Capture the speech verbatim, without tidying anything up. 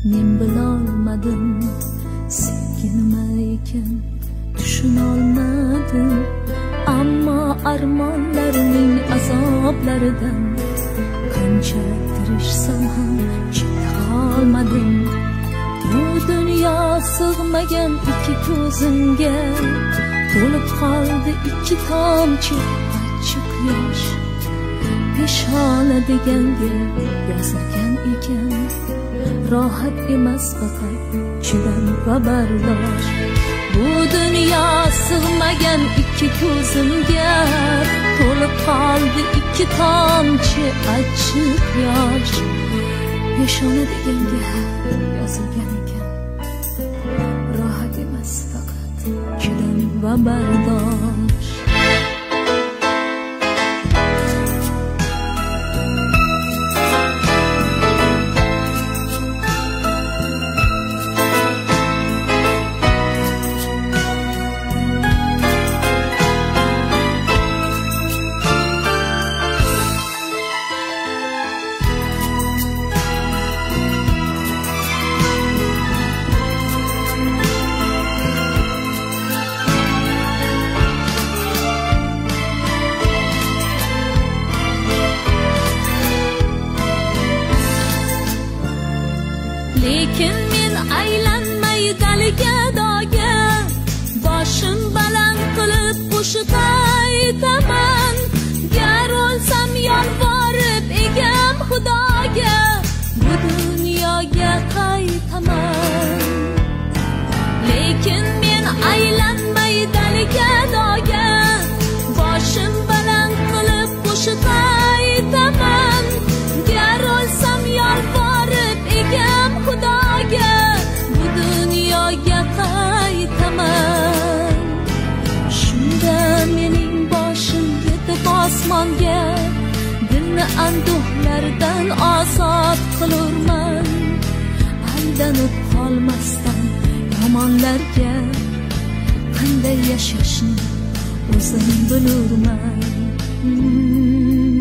men bilolmadim sevgi nima ekan tushunolmadim ammo armonlarning azoblaridan qancha tirishsam ham cheta olmadim bu dunyo sig'magan ikki ko'zimga to'lib qoldi ikki tomchi achchiq yosh peshona deganga yozilgan ekan rohat emas faqat chidam va bardosh bu dunyo sig'magan ikki ko'zimga to'lib qoldi ikki tomchi achchiq yosh peshona deganga yozilgan ekan rohat emas faqat chidam va bardosh lekin men aylanmay daliga doga boshim baland qilib qo'shiq aytaman gar o'lsam yolvorib egam xudoga bu dunyoga qaytaman lekin men aylanmay daliga doga boshim baland qilib qo'shiq aytaman gar o'lsam yolvorib egam xudoga bu dunyoga qaytaman shunda mening boshim yetib osmonga dilni anduhlardan ozod qilurman aldanib qolmasdan yomonlarga qanday yashashni o'zim bilurman.